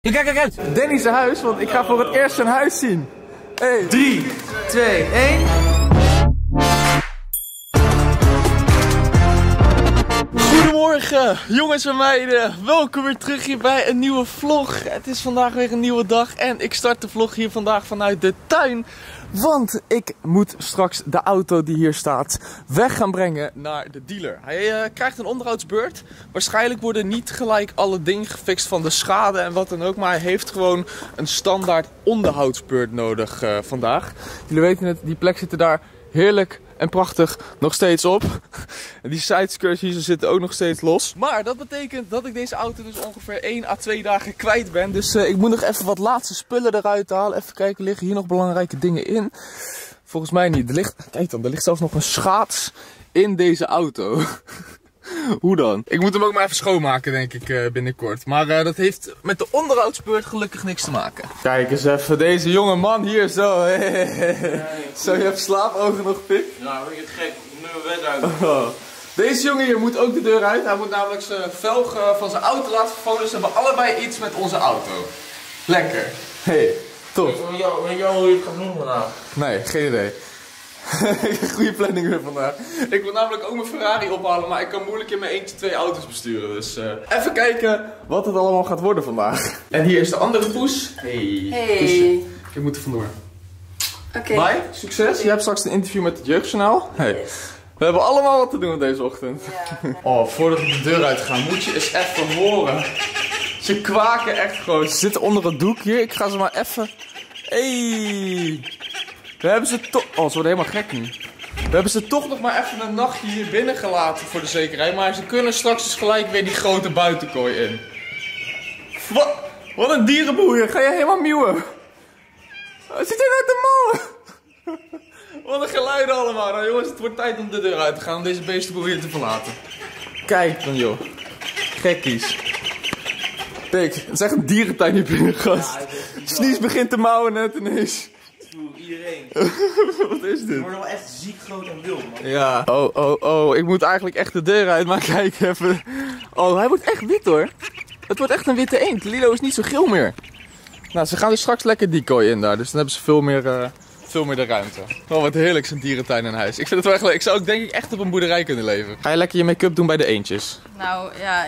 Ja, kijk uit! Danny's huis, want ik ga voor het eerst zijn huis zien. Hey. 3, 2, 1. Goedemorgen, jongens en meiden. Welkom weer terug hier bij een nieuwe vlog. Het is vandaag weer een nieuwe dag en ik start de vlog hier vandaag vanuit de tuin. Want ik moet straks de auto die hier staat weg gaan brengen naar de dealer. Hij krijgt een onderhoudsbeurt. Waarschijnlijk worden niet gelijk alle dingen gefixt van de schade en wat dan ook. Maar hij heeft gewoon een standaard onderhoudsbeurt nodig vandaag. Jullie weten het, die plek zit er daar heerlijk en prachtig nog steeds op. En die sideskirts hier zitten ook nog steeds los. Maar dat betekent dat ik deze auto dus ongeveer 1 à 2 dagen kwijt ben. Dus ik moet nog even wat laatste spullen eruit halen. Even kijken, liggen hier nog belangrijke dingen in? Volgens mij niet. Kijk dan, er ligt zelfs nog een schaats in deze auto. Hoe dan? Ik moet hem ook maar even schoonmaken, denk ik, binnenkort. Maar dat heeft met de onderhoudsbeurt gelukkig niks te maken. Kijk eens even, deze jonge man hier zo. Zo, je hebt slaapogen nog, Pik? Ja, word je gek. Ik moet mijn bed uit. Oh. Deze jongen hier moet ook de deur uit. Hij moet namelijk zijn velg van zijn auto laten vervangen. Dus we hebben allebei iets met onze auto. Lekker. Hey, tof. Weet jou hoe je het gaat noemen vandaag? Nee, geen idee. Goede planning weer vandaag. Ik wil namelijk ook mijn Ferrari ophalen, maar ik kan moeilijk in mijn eentje 2 auto's besturen. Dus even kijken wat het allemaal gaat worden vandaag. En hier is de andere poes. Hey. Poesje. Ik moet er vandoor. Oké. Bye, succes. Je hebt straks een interview met het Jeugdjournaal. Hey. We hebben allemaal wat te doen deze ochtend. Ja. Oh, voordat we de deur uitgaan, moet je eens even horen. Ze kwaken echt gewoon. Ze zitten onder het doek hier. Ik ga ze maar even... Hey. We hebben ze toch... Oh, ze worden helemaal gek nu. We hebben ze toch nog maar even een nachtje hier binnen gelaten voor de zekerheid. Maar ze kunnen straks dus gelijk weer die grote buitenkooi in. Wat een dierenboer. Ga je helemaal mieuwen? Zit hij nou te mouwen? Wat een geluiden allemaal. Nou jongens, het wordt tijd om de deur uit te gaan. Om deze beestenboel hier te verlaten. Kijk dan joh. Gekkies. Pik, het is echt een dierentuin hier binnen, gast. Sneeze begint te mouwen net ineens. Iedereen. Wat is dit? Het wordt wel echt ziek groot en wild, man. Ja. Oh. Ik moet eigenlijk echt de deur uit, maar kijk even. Oh, hij wordt echt wit hoor. Het wordt echt een witte eend. Lilo is niet zo geel meer. Nou, ze gaan dus straks lekker decoy in daar. Dus dan hebben ze veel meer de ruimte. Oh, wat heerlijk zo'n dierentuin in huis. Ik vind het wel echt leuk. Ik zou ook denk ik echt op een boerderij kunnen leven. Ga je lekker je make-up doen bij de eendjes? Nou, ja,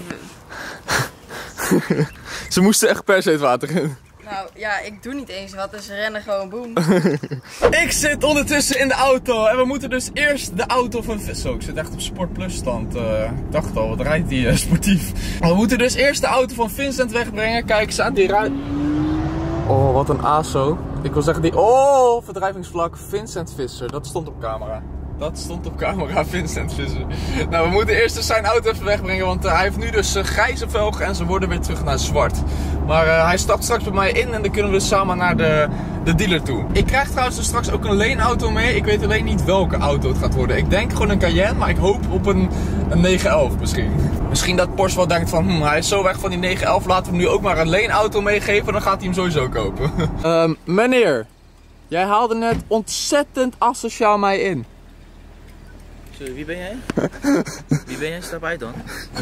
Ze moesten echt per se het water in. Nou, ja, ik doe niet eens wat, dus ze rennen gewoon boem. Ik zit ondertussen in de auto en we moeten dus eerst de auto van... Zo, ik zit echt op Sport Plus stand. Ik dacht al, wat rijdt die sportief? We moeten dus eerst de auto van Vincent wegbrengen. Kijk eens aan die ruit. Oh, wat een ASO. Ik wil zeggen die... Oh, verdrijvingsvlak Vincent Visser. Dat stond op camera. Dat stond op camera, Vincent Visser. Nou, we moeten eerst dus zijn auto even wegbrengen, want hij heeft nu dus grijze velgen en ze worden weer terug naar zwart. Maar hij stapt straks bij mij in en dan kunnen we dus samen naar de dealer toe. Ik krijg trouwens dus straks ook een leenauto mee. Ik weet alleen niet welke auto het gaat worden. Ik denk gewoon een Cayenne, maar ik hoop op een 911 misschien. Misschien dat Porsche wel denkt van, hij is zo weg van die 911, laten we hem nu ook maar een leenauto meegeven, dan gaat hij hem sowieso kopen. Meneer, jij haalde net ontzettend asociaal mij in. Sorry, wie ben jij? Wie ben jij? Stap uit dan.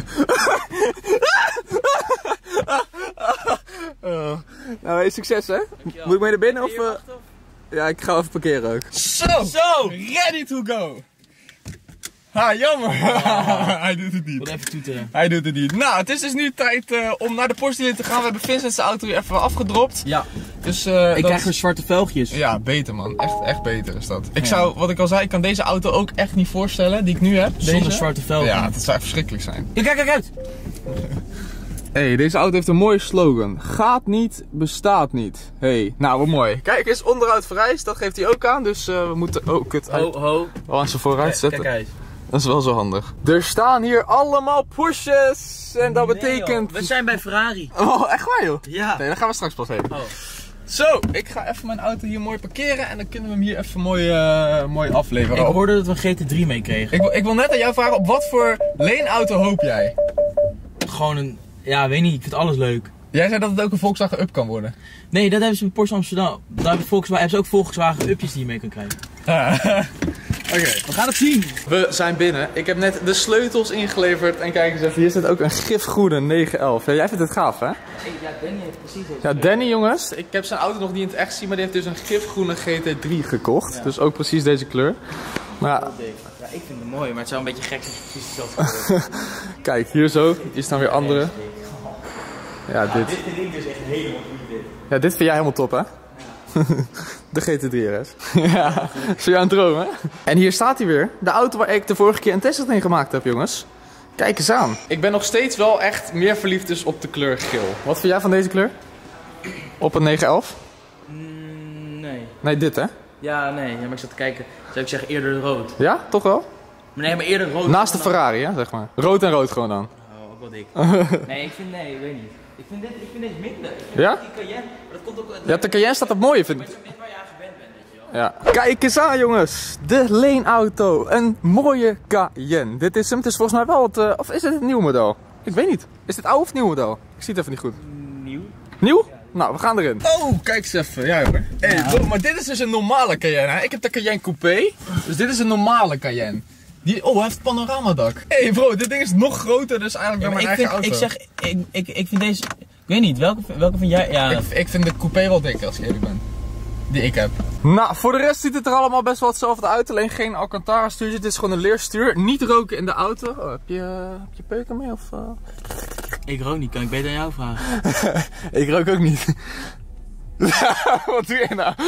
Nou, hey, succes hè? Dankjewel. Moet ik mee naar binnen of... Hier wachten, of? Ja, ik ga even parkeren ook. Zo! Ready to go! Ha, jammer! Hij doet het niet. Moet even toeteren. Hij doet het niet. Nou, het is dus nu tijd om naar de Porsche te gaan. We hebben Vincent's auto weer even afgedropt. Ja. Dus, Ik krijg weer zwarte velgjes. Ja, beter man. Echt beter is dat. Ik zou, wat ik al zei, ik kan deze auto ook echt niet voorstellen, die ik nu heb. Zonder Deze. zwarte velgen. Ja, dat zou echt verschrikkelijk zijn. Ja, kijk uit! Hey, deze auto heeft een mooie slogan. Gaat niet, bestaat niet. Hey, nou wat mooi. Kijk eens, onderhoud vereist, dat geeft hij ook aan. Dus we moeten ook het Ho. aan zijn vooruit zetten. Kijk uit. Dat is wel zo handig. Er staan hier allemaal Porsches. En dat betekent... We zijn bij Ferrari. Oh, echt waar joh? Ja. Nee, dan gaan we straks pas heen. Oh. Zo, ik ga even mijn auto hier mooi parkeren. En dan kunnen we hem hier even mooi afleveren. Ik hoorde dat we een GT3 meekregen. Ik wil net aan jou vragen, op wat voor leenauto hoop jij? Gewoon een... Ja, weet niet. Ik vind alles leuk. Jij zei dat het ook een Volkswagen Up kan worden. Nee, dat hebben ze in Porsche Amsterdam. Daar hebben ze ook Volkswagen Upjes die je mee kan krijgen. Oké, we gaan het zien. We zijn binnen. Ik heb net de sleutels ingeleverd. En kijk eens even, hier zit ook een gifgroene 911. Ja, jij vindt het gaaf, hè? Ja, Danny heeft precies deze. Ja, Danny jongens. Ik heb zijn auto nog niet in het echt gezien, maar die heeft dus een gifgroene GT3 gekocht. Ja. Dus ook precies deze kleur. Maar ja. Ja, ik vind het mooi, maar het zou een beetje gek zijn als het precies hetzelfde kleur is. Kijk, hier zo. Hier staan weer andere. Ja, dit. Dit vind ik dus echt helemaal goed. Ja, dit vind jij helemaal top, hè? De GT3 RS. Ja, zo jouw droom, hè? En hier staat hij weer. De auto waar ik de vorige keer een testrit gemaakt heb, jongens. Kijk eens aan. Ik ben nog steeds wel echt meer verliefd dus op de kleur geel. Wat vind jij van deze kleur? Op een 911? Nee. Nee, dit, hè? Ja, nee. Ja, maar ik zat te kijken. Zou ik zeggen eerder rood. Ja, toch wel? Maar nee, maar eerder rood. Naast de Ferrari, hè, zeg maar. Rood en rood gewoon dan. Oh, ook wel dik. Nee, ik weet niet. Ik vind deze minder. Ik vind Ja? Die Cayenne, maar dat komt ook... Ja, de Cayenne staat op mooie, vind ik. Maar het is net waar je aan gewend bent, weet je wel. Ja. Kijk eens aan, jongens. De leenauto. Een mooie Cayenne. Dit is hem. Het is volgens mij wel het... of is het nieuw model? Ik weet niet. Is dit oud of nieuw model? Ik zie het even niet goed. Nieuw. Nieuw? Ja. Nou, we gaan erin. Oh, kijk eens even. Ja, hoor. Hey, bro, maar dit is dus een normale Cayenne, hè? Ik heb de Cayenne Coupé. Dus dit is een normale Cayenne. Oh, hij heeft panoramadak. Hey bro, dit ding is nog groter, dus eigenlijk dan mijn eigen auto. Ik vind deze... Ik weet niet, welke vind jij? Ja. Ik vind de Coupé wel dik, als ik eerlijk ben. Die ik heb. Nou, voor de rest ziet het er allemaal best wel hetzelfde uit. Alleen geen Alcantara stuurtje. Het is gewoon een leerstuur. Niet roken in de auto. Oh, heb je peuken mee of... Ik rook niet, kan ik beter aan jou vragen? Ik rook ook niet. Wat doe je nou?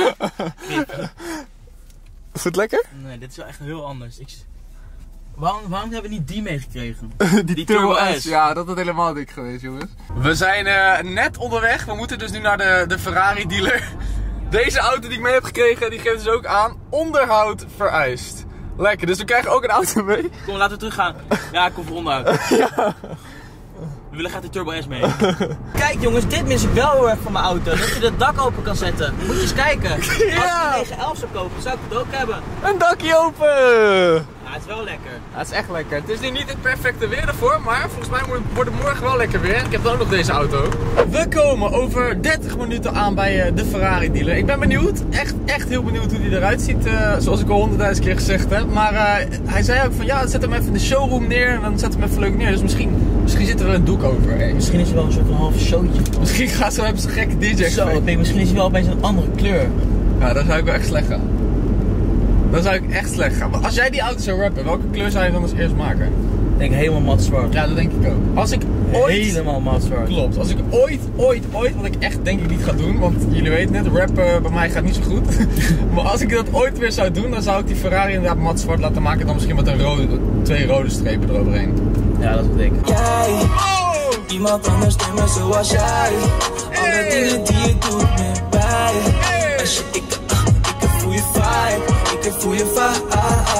Is het lekker? Nee, dit is wel echt heel anders. Waarom hebben we niet die meegekregen? die Turbo S. Ja, dat is helemaal dik geweest, jongens. We zijn net onderweg. We moeten dus nu naar de Ferrari dealer. Deze auto die ik mee heb gekregen, die geeft dus ook aan onderhoud vereist. Lekker, dus we krijgen ook een auto mee. Kom, laten we teruggaan. Ja, ik kom voor onderhoud. Ja. We willen graag de Turbo S mee. Kijk jongens, dit mis ik wel heel erg van mijn auto. Dat je het dak open kan zetten. Moet je eens kijken. Ja. Als ik een 911 zou kopen, zou ik het ook hebben. Een dakje open! Ja, het is wel lekker. Ja, het is echt lekker. Het is nu niet het perfecte weer ervoor, maar volgens mij wordt het morgen wel lekker weer. Ik heb dan ook nog deze auto. We komen over 30 minuten aan bij de Ferrari dealer. Ik ben benieuwd. Echt heel benieuwd hoe die eruit ziet. Zoals ik al 100.000 keer gezegd heb. Maar hij zei ook van ja, zet hem even in de showroom neer en dan zet hem even leuk neer. Dus misschien zit er wel een doek over. Hey. Misschien is er wel een soort van half showtje. Misschien gaat ze hebben zo'n gekke DJ. Zo, misschien is hij wel opeens een andere kleur. Ja, dan zou ik wel echt slecht gaan. Dan zou ik echt slecht gaan. Maar als jij die auto zou rappen, welke kleur zou je dan als eerst maken? Ik denk helemaal mat zwart. Ja, dat denk ik ook. Als ik ooit... Helemaal mat zwart. Klopt. Als ik ooit, wat ik echt denk ik niet ga doen, want jullie weten net, rap bij mij gaat niet zo goed. Maar als ik dat ooit weer zou doen, dan zou ik die Ferrari inderdaad mat zwart laten maken, dan misschien met een 2 rode strepen eroverheen. Ja, dat is wat ik. Jij, iemand anders neemt me zoals jij. Alle dingen die je doet met mij. Als je, ik voel je vibe. Ik voel je vibe.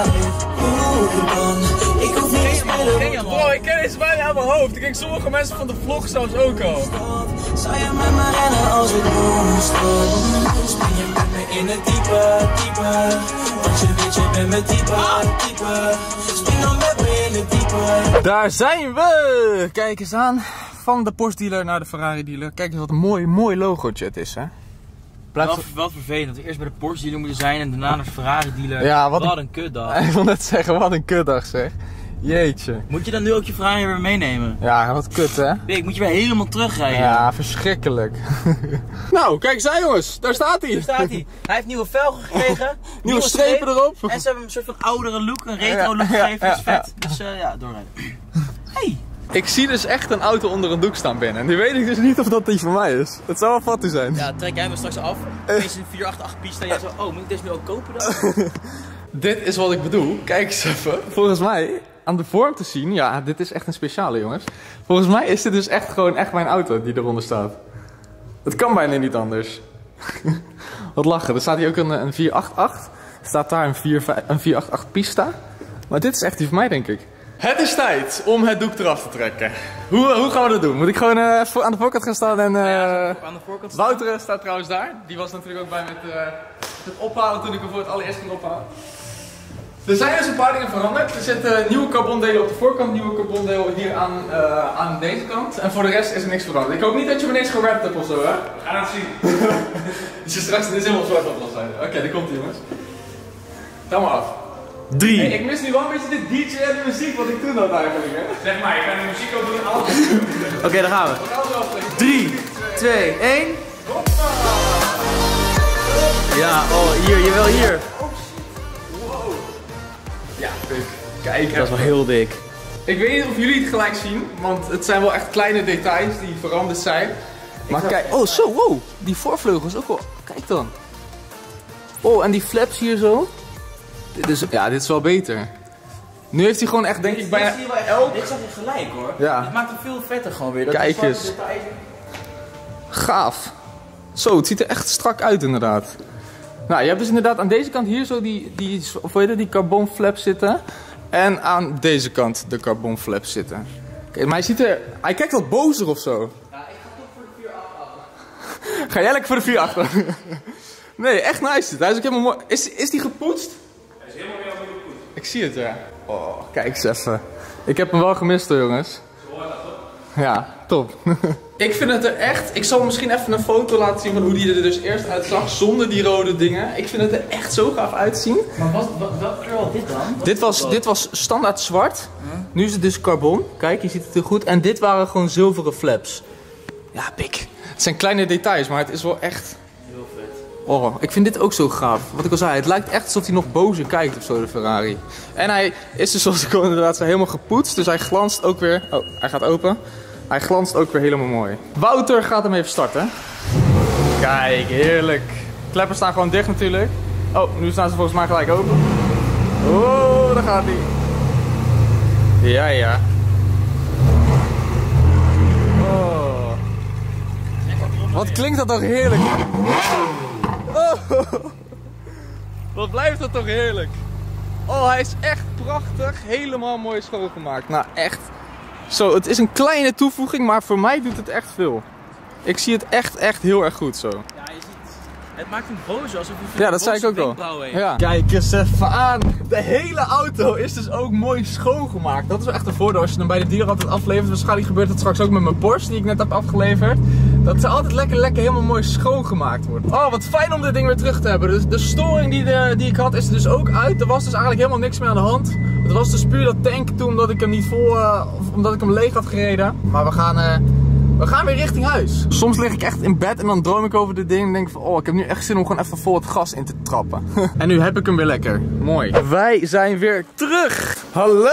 Hoe dan? Ik hoef niks meer te Bro, ik ken deze bijna aan mijn hoofd. Ik denk sommige mensen van de vlog zelfs ook al. Zou je met me rennen als ik moest? Spring je met me in het diepe. Want je weet je bent me diepe. Spring dan met me in het diepe. Daar zijn we! Kijk eens aan. Van de Porsche dealer naar de Ferrari dealer. Kijk eens wat een mooi logootje het is, hè. Wat vervelend dat we eerst bij de Porsche dealer moeten zijn en daarna naar de Ferrari dealer. Ja, wat een kutdag. Ik wil net zeggen, wat een kutdag zeg. Jeetje. Moet je dan nu ook je Ferrari weer meenemen? Ja, wat kut hè. Ik moet je weer helemaal terugrijden. Ja, verschrikkelijk. Nou, kijk eens aan jongens. Daar staat hij. Daar staat hij. Hij heeft nieuwe velgen gekregen. Nieuwe strepen erop. En ze hebben hem een soort van oudere look, een retro look gegeven. Dat is vet. Dus ja, doorrijden. Hey. Ik zie dus echt een auto onder een doek staan binnen. En nu weet ik dus niet of dat die van mij is. Het zou wel fatty zijn. Ja, trek jij me straks af. Opeens een 488 piste en jij zo, oh, moet ik deze nu ook kopen dan? Dit is wat ik bedoel. Kijk eens even. Volgens mij, aan de vorm te zien, ja, dit is echt een speciale jongens. Volgens mij is dit dus echt mijn auto die eronder staat. Het kan bijna niet anders. Wat lachen. Er staat hier ook een 488. Staat daar een 488 Pista. Maar dit is echt die van mij denk ik. Het is tijd om het doek eraf te trekken. Hoe gaan we dat doen? Moet ik gewoon even aan de voorkant gaan staan en... aan de voorkant staan. Wouter staat trouwens daar. Die was natuurlijk ook bij met het ophalen toen ik hem voor het allereerst ging ophalen. Er zijn dus een paar dingen veranderd. Er zitten nieuwe carbondelen op de voorkant, nieuwe carbondelen hier aan deze kant. En voor de rest is er niks veranderd. Ik hoop niet dat je me ineens gerapt hebt of zo, hè? We gaan het zien. Dus je straks dit is helemaal zwart op zal zijn. Oké, daar komt hij jongens. Ga maar af. 3. Hey, ik mis nu wel een beetje de DJ en de muziek, wat ik toen had eigenlijk, hè? Zeg maar, ik ga de muziek ook doen. Alles. Oké, daar gaan we. 3, 2, 1. Ja, oh, hier, jawel, hier. Ja, dik. Kijk, Dat is wel heel dik. ik weet niet of jullie het gelijk zien, want het zijn wel echt kleine details die veranderd zijn. Maar kijk, oh zo, wow, die voorvleugels ook wel, kijk dan. Oh, en die flaps hier zo. Dit is wel beter. Nu heeft hij gewoon echt, denk ik, bijna elk... Dit zag je gelijk hoor. Ja. Het maakt het veel vetter gewoon weer. Dat Kijk zwarte eens. detail. Gaaf. Zo, het ziet er echt strak uit inderdaad. Nou, je hebt dus inderdaad aan deze kant hier zo die carbon flaps zitten. En aan deze kant de carbon flaps zitten. Kijk, maar hij kijkt wat bozer of zo. Ja, ik ga toch voor de 4-8. Ga jij lekker voor de 4 achter? Nee, echt nice dit. Hij is ook helemaal mooi. Is die gepoetst? Hij is helemaal weer gepoetst. Ik zie het, ja. Oh, kijk eens even. Ik heb hem wel gemist hoor, jongens. Ja, top. Ik vind het er echt... Ik zal misschien even een foto laten zien van hoe die er dus eerst uitzag zonder die rode dingen. Ik vind het er echt zo gaaf uitzien. Maar welke kleur was dit dan? Dit was standaard zwart. Nu is het dus carbon. Kijk, je ziet het heel goed. En dit waren gewoon zilveren flaps. Ja, pik. Het zijn kleine details, maar het is wel echt... Heel vet. Oh, ik vind dit ook zo gaaf. Wat ik al zei, het lijkt echt alsof hij nog bozer kijkt of zo, de Ferrari. En hij is dus, zoals ik al inderdaad zei, helemaal gepoetst. Dus hij glanst ook weer... Oh, hij gaat open. Hij glanst ook weer helemaal mooi. Wouter gaat hem even starten. Kijk, heerlijk. Kleppers staan gewoon dicht natuurlijk. Oh, nu staan ze volgens mij gelijk open. Oh, daar gaat hij. Ja, ja. Oh. Wat klinkt dat toch heerlijk. Oh. Wat blijft dat toch heerlijk. Oh, hij is echt prachtig. Helemaal mooi schoongemaakt. Nou, echt. Zo, het is een kleine toevoeging, maar voor mij doet het echt veel. Ik zie het echt heel erg goed zo. Ja, je ziet... Het maakt hem boos alsof hij... Ja, dat zei ik ook al. Ja. Kijk eens even aan. De hele auto is dus ook mooi schoongemaakt. Dat is wel echt een voordeel als je hem bij de dealer altijd aflevert. Waarschijnlijk gebeurt dat straks ook met mijn Porsche die ik net heb afgeleverd. Dat ze altijd lekker helemaal mooi schoongemaakt wordt. Oh, wat fijn om dit ding weer terug te hebben. Dus de storing die ik had is er dus ook uit. Er was dus eigenlijk helemaal niks meer aan de hand. Het was dus puur dat tank toen omdat ik hem niet vol, omdat ik hem leeg had gereden. Maar we gaan weer richting huis. Soms lig ik echt in bed en dan droom ik over dit ding en denk van, oh, ik heb nu echt zin om gewoon even vol het gas in te trappen. En nu heb ik hem weer lekker. Mooi. Wij zijn weer terug. Hallo!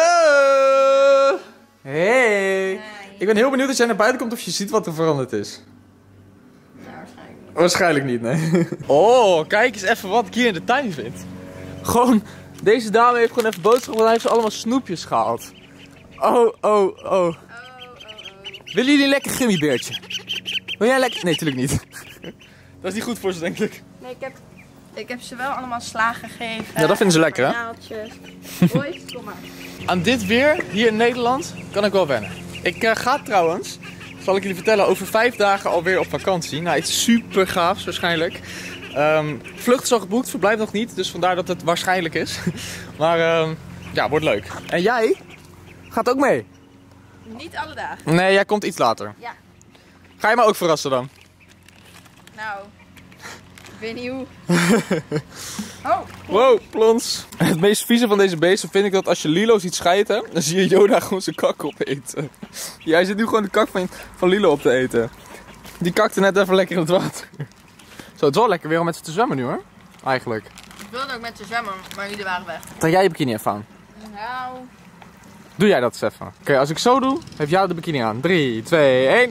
Hey! Ik ben heel benieuwd als jij naar buiten komt of je ziet wat er veranderd is. Ja, waarschijnlijk niet. Waarschijnlijk niet, nee. Oh, kijk eens even wat ik hier in de tuin vind. Gewoon, deze dame heeft gewoon even boodschappen, want hij heeft ze allemaal snoepjes gehaald. Oh. Willen jullie een lekker gummibeertje? Wil jij lekker? Nee, natuurlijk niet. Dat is niet goed voor ze, denk ik. Nee, ik heb ze wel allemaal slagen gegeven. Ja, dat vinden ze lekker, hè? Naaltjes. Boys, kom maar. Aan dit weer, hier in Nederland, kan ik wel wennen. Ik ga trouwens, zal ik jullie vertellen, over 5 dagen alweer op vakantie. Nou, iets super gaafs waarschijnlijk. Vlucht is al geboekt, verblijf nog niet, dus vandaar dat het waarschijnlijk is. Maar ja, wordt leuk. En jij gaat ook mee? Niet alle dagen. Nee, jij komt iets later. Ja. Ga je me ook verrassen dan? Nou, ik weet niet hoe. Oh. Wow, plons. Het meest vieze van deze beesten vind ik dat als je Lilo ziet schijten, dan zie je Yoda gewoon zijn kak opeten. Ja, hij zit nu gewoon de kak van Lilo op te eten. Die kakte net even lekker in het water. Zo, het is wel lekker weer om met ze te zwemmen nu hoor. Eigenlijk. Ik wilde ook met ze zwemmen, maar jullie waren weg. Trek jij je bikini even aan? Nou. Doe jij dat eens even. Oké, als ik zo doe, heeft jou de bikini aan. 3, 2, 1.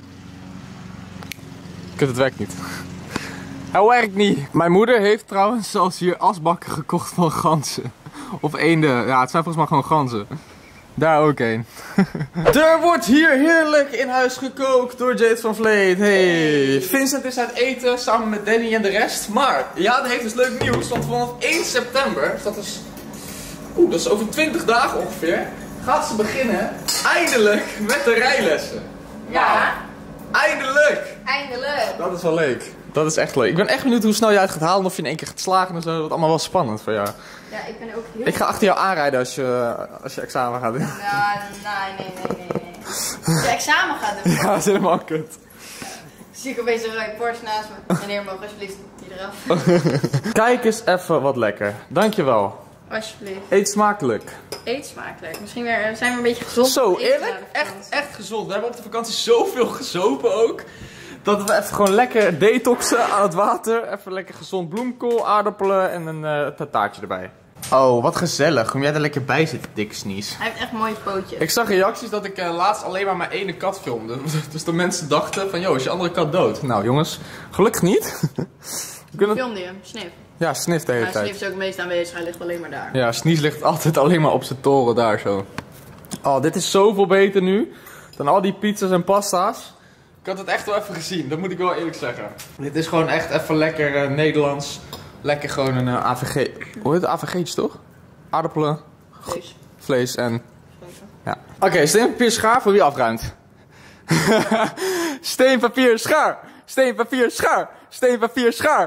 Kut, het werkt niet. Hij werkt niet. Mijn moeder heeft trouwens zelfs hier asbakken gekocht van ganzen. Of eenden. Ja, het zijn volgens mij gewoon ganzen. Daar ook een. Er wordt hier heerlijk in huis gekookt door Jade van Vleet. Hey. Vincent is aan het eten samen met Danny en de rest. Maar ja, dat heeft dus leuk nieuws. Want vanaf 1 september, dat is over 20 dagen ongeveer, gaat ze beginnen eindelijk met de rijlessen. Ja. Eindelijk! Eindelijk. Dat is wel leuk. Dat is echt leuk. Ik ben echt benieuwd hoe snel je uit gaat halen en of je in één keer gaat slagen en zo. Dat wordt allemaal wel spannend voor jou. Ja, ik ben ook heel... Ik ga achter jou aanrijden als je examen gaat doen. Ja, nee. Als je examen gaat doen. Ja, dat is helemaal kut. Zie ik opeens een rode Porsche naast me. Meneer, mogen alsjeblieft die eraf. Kijk eens even wat lekker. Dankjewel. Alsjeblieft. Eet smakelijk. Eet smakelijk. Misschien zijn we een beetje gezond. Zo, eten eerlijk? na de vakantie. Echt gezond. We hebben op de vakantie zoveel gezopen ook. Dat we even gewoon lekker detoxen aan het water. Even lekker gezond bloemkool, aardappelen en een taartje erbij. Oh, wat gezellig. Hoe jij er lekker bij zit, dikke sneeze. Hij heeft echt mooie pootjes. Ik zag reacties dat ik laatst alleen maar mijn ene kat filmde. Dus de mensen dachten van, joh, is je andere kat dood? Nou jongens, gelukkig niet. Filmde je hem? Snif. Ja, Snif de hele Maar tijd. Snif is ook het meest aanwezig. Hij ligt alleen maar daar. Ja, Sneeze ligt altijd alleen maar op zijn toren daar zo. Oh, dit is zoveel beter nu dan al die pizza's en pasta's. Ik had het echt wel even gezien, dat moet ik wel eerlijk zeggen. Dit is gewoon echt even lekker Nederlands. Lekker gewoon een AVG. Hoe heet het? AVG'tjes toch? Aardappelen, vlees en... Ja. Oké, steen, papier, schaar voor wie afruimt. Steen, papier, schaar. Steen, papier, schaar. Steen, papier, schaar.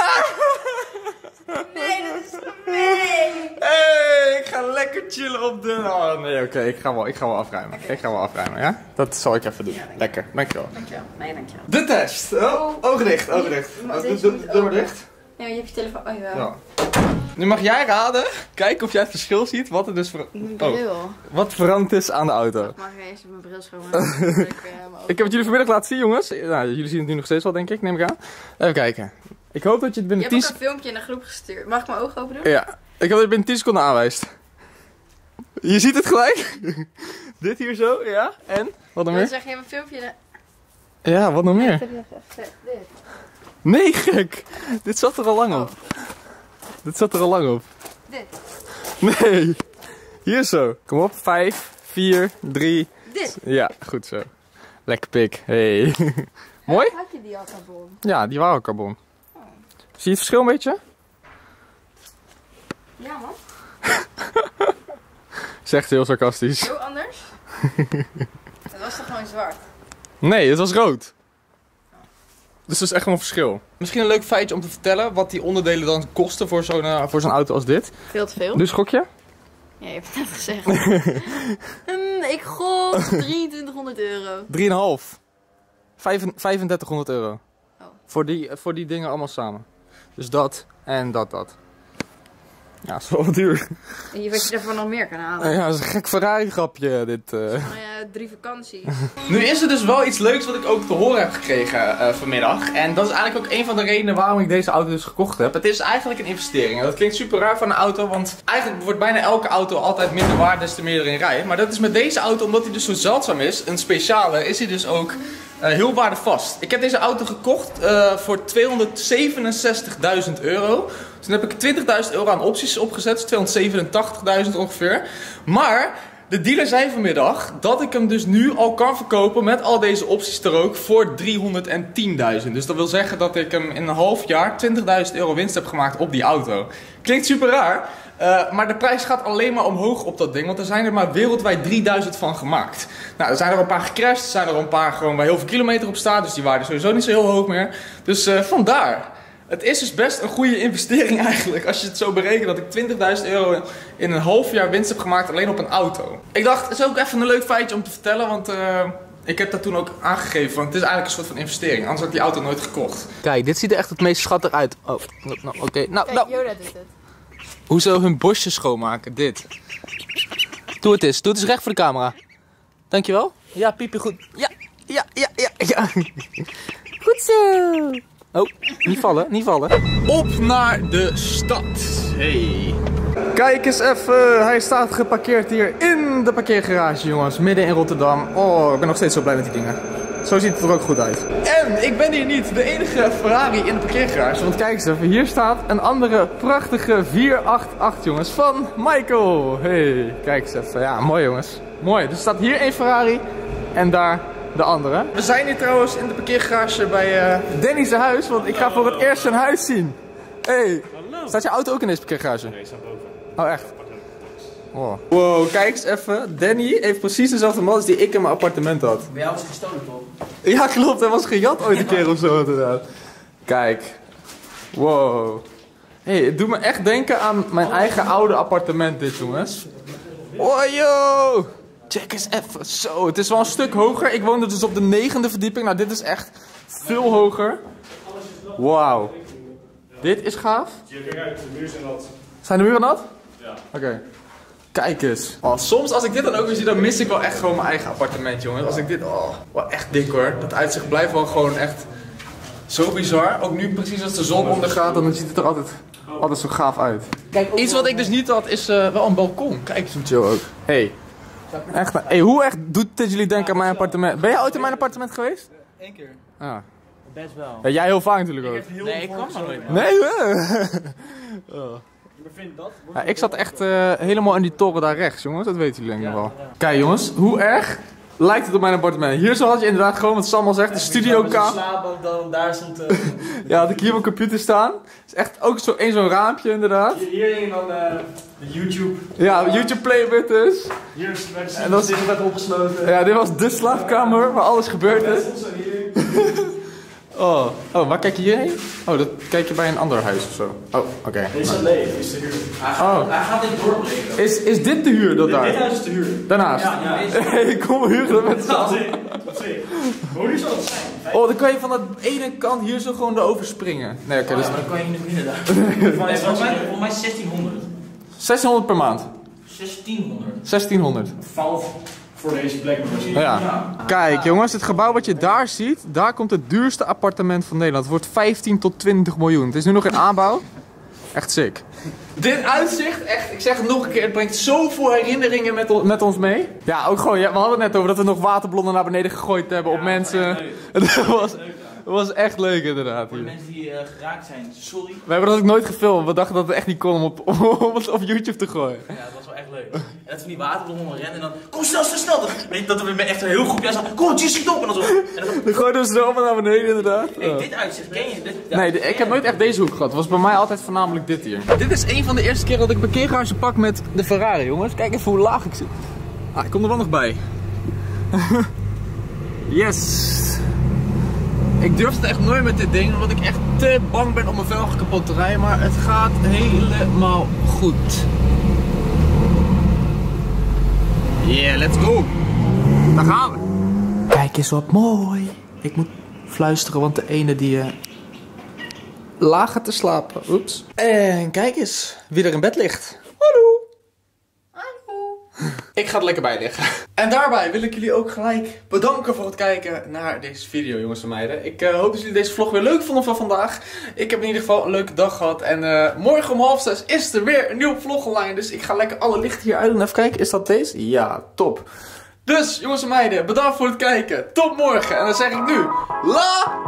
Nee, dat is nee. Hey, ik ga lekker chillen op de... Oh nee, oké, ik ga wel afruimen. Ik ga wel afruimen, ja? Dat zal ik even doen. Ja, lekker, dankjewel. Dankjewel. Nee, dankjewel. De test. Oh, ogen dicht, ogen dicht. Doe maar dicht. Nee, je hebt je telefoon. Oh ja. Ja. Nu mag jij raden, kijken of jij het verschil ziet, wat er dus wat veranderd is aan de auto. Ik mag eens mijn bril schoonmaken. Ik heb het jullie vanmiddag laten zien, jongens. Nou, jullie zien het nu nog steeds wel, denk ik, neem ik aan. Even kijken. Ik hoop dat je het binnen Je 10 hebt ook een filmpje in de groep gestuurd. Mag ik mijn ogen open doen? Ja, ik hoop dat je binnen 10 seconden aanwijst. Je ziet het gelijk. Dit hier zo, ja. En? Wat nog Dan meer? zeg je een filmpje in Ja, wat nog meer? Dit. Nee, gek. Dit zat er al lang op. Dit zat er al lang op. Dit. Nee. Hier zo. Kom op. 5, 4, 3. Dit. Ja, goed zo. Lekker pik. Hey. Mooi? Had je die al carbon? Ja, die waren carbon. Zie je het verschil een beetje? Ja man. Zegt heel sarcastisch. Zo anders? Het was toch gewoon zwart? Nee, het was rood. Dus dat is echt wel een verschil. Misschien een leuk feitje om te vertellen wat die onderdelen dan kosten voor zo'n auto als dit. Veel te veel? Dus gok je? Ja, je hebt het net gezegd. Ik gok 2300 euro. 3,5. 3500 euro. Oh. Voor die dingen allemaal samen. Dus dat en dat. Ja, dat is wel wat duur. En je weet je daarvoor nog meer kan halen. Ja, dat is een gek Ferrari grapje dit. Nou ja, 3 vakanties. Nu is er dus wel iets leuks wat ik ook te horen heb gekregen vanmiddag. En dat is eigenlijk ook een van de redenen waarom ik deze auto dus gekocht heb. Het is eigenlijk een investering. En dat klinkt super raar van een auto, want eigenlijk wordt bijna elke auto altijd minder waard des te meer erin rijdt. Maar dat is met deze auto, omdat hij dus zo zeldzaam is, een speciale, is hij dus ook heel waardevast. Ik heb deze auto gekocht voor 267.000 euro. Dus dan heb ik 20.000 euro aan opties opgezet, dus 287.000 ongeveer. Maar de dealer zei vanmiddag dat ik hem dus nu al kan verkopen met al deze opties er ook voor 310.000. Dus dat wil zeggen dat ik hem in een half jaar 20.000 euro winst heb gemaakt op die auto. Klinkt super raar, maar de prijs gaat alleen maar omhoog op dat ding, want er zijn er maar wereldwijd 3000 van gemaakt. Nou, er zijn er een paar gecrashed, er zijn er een paar gewoon waar heel veel kilometer op staat, dus die waren sowieso niet zo heel hoog meer. Dus vandaar. Het is dus best een goede investering eigenlijk, als je het zo berekent dat ik 20.000 euro in een half jaar winst heb gemaakt alleen op een auto. Ik dacht, het is ook even een leuk feitje om te vertellen, want ik heb dat toen ook aangegeven, want het is eigenlijk een soort van investering, anders had ik die auto nooit gekocht. Kijk, dit ziet er echt het meest schattig uit. Oh, oké. Kijk, Yoda doet het. Hoezo hun bosjes schoonmaken? Dit. Doe het eens recht voor de camera. Dankjewel. Ja, piepje goed. Ja. Goed zo. Oh, niet vallen. Op naar de stad. Hey. Kijk eens even, hij staat geparkeerd hier in de parkeergarage, jongens. Midden in Rotterdam. Oh, ik ben nog steeds zo blij met die dingen. Zo ziet het er ook goed uit. En ik ben hier niet de enige Ferrari in de parkeergarage. Want kijk eens even, hier staat een andere prachtige 488, jongens, van Michael. Hey, kijk eens even. Ja, mooi jongens. Mooi. Dus er staat hier één Ferrari en daar de andere. We zijn hier trouwens in de parkeergarage bij Danny's huis, want ik ga voor het eerst zijn huis zien. Hey, staat je auto ook in deze parkeergarage? Nee, staat boven. Oh, echt? Wow, kijk eens even. Danny heeft precies dezelfde modus die ik in mijn appartement had. Bij jou was het gestolen, toch? Ja, klopt. Hij was gejat ooit een keer of zo, inderdaad. Kijk. Wow. Hey, het doet me echt denken aan mijn eigen oude appartement dit, jongens. Wow, yo. Check eens even. Zo, het is wel een stuk hoger. Ik woonde dus op de 9e verdieping. Nou, dit is echt veel hoger. Wauw. Dit is gaaf. Kijk uit, de muur zijn nat. Zijn de muren nat? Ja. Ja. Oké. Kijk eens. Oh, soms als ik dit dan ook weer zie, dan mis ik wel echt gewoon mijn eigen appartement, jongens. Als ik dit, wel echt dik hoor. Dat uitzicht blijft wel gewoon echt zo bizar. Ook nu precies als de zon ondergaat, dan ziet het er altijd zo gaaf uit. Kijk, iets wat ik dus niet had is wel een balkon. Kijk eens hoe chill ook. Hey. Echt, hey, hoe echt doet dit jullie denken aan mijn appartement? Ben jij ooit in mijn appartement geweest? Eén keer. Ah. Best wel. Ja, jij heel vaak natuurlijk ook. Nee, ik kwam maar nooit. Nee, Ik vind dat. ja, ik zat echt helemaal in die toren daar rechts, jongens. Dat weten jullie denk ik wel. Kijk jongens, hoe erg lijkt het op mijn appartement. Hier zo had je inderdaad gewoon, wat Sam al zegt, de studiokamer. Slaapbank dan daar stond. Ja, had ik hier mijn computer staan. Is echt ook zo'n raampje inderdaad. Hier hing dan de YouTube. Ja, YouTube playbit dus. Hier werd En dat dit werd opgesloten. Ja, dit was de slaapkamer waar alles gebeurd is. Oh, waar kijk je hierheen? Oh, dat kijk je bij een ander huis of zo. Oh, oké. Dit is een leeg, is de huur. Hij gaat dit doorbreken. Is dit de huur dat daar? Dit huis is de huur. Daarnaast? Ja. Ik kom huren met z'n allen. Wat zie je? Hoe duur zal het zijn? Oh, dan kan je van de ene kant hier zo gewoon erover springen. Nee, oké, dus Dan kan je niet binnen daar. Nee, volgens mij 1600. 1600 per maand. 1600. 1600. Valt voor deze plek misschien. Ja. Kijk jongens, het gebouw wat je daar ziet, daar komt het duurste appartement van Nederland. Het wordt 15 tot 20 miljoen. Het is nu nog in aanbouw. Echt sick. Dit uitzicht, echt, ik zeg het nog een keer, het brengt zoveel herinneringen met ons mee. Ja, ook gewoon, we hadden het net over dat we nog waterblonnen naar beneden gegooid hebben op mensen. Het was echt leuk inderdaad. Voor de Hier. mensen die geraakt zijn, sorry. We hebben dat ook nooit gefilmd, we dachten dat het echt niet kon om het op YouTube te gooien. Ja, dat was wel echt leuk. En dat van die waterblonnen rennen en dan, kom snel. Weet je, dat we met echt een heel groepje aan staan, kom, schiet op en dan zo. En dan Dan gooiden we ze allemaal naar beneden inderdaad. hey, dit uitzicht, ken je? Nee, ik heb nooit echt deze hoek gehad. Het was bij mij altijd voornamelijk dit hier. Dit is een van de eerste keer dat ik parkeergarage pak met de Ferrari, jongens. Kijk even hoe laag ik zit. Ik kom er wel nog bij. Yes. Ik durf het echt nooit met dit ding, omdat ik echt te bang ben om mijn velgen kapot te rijden. Maar het gaat helemaal goed. Yeah, let's go. Daar gaan we. Kijk eens wat mooi. Ik moet fluisteren, want de ene die lager te slapen. Oeps. En kijk eens wie er in bed ligt. Hallo. Hallo. Ik ga er lekker bij liggen. En daarbij wil ik jullie ook gelijk bedanken voor het kijken naar deze video, jongens en meiden. Ik hoop dat jullie deze vlog weer leuk vonden van vandaag. Ik heb in ieder geval een leuke dag gehad. En morgen om 5:30 is er weer een nieuwe vlog online. Dus ik ga lekker alle lichten hier uit doen. Even kijken, is dat deze? Ja, top. Dus, jongens en meiden, bedankt voor het kijken. Tot morgen. En dan zeg ik nu, la...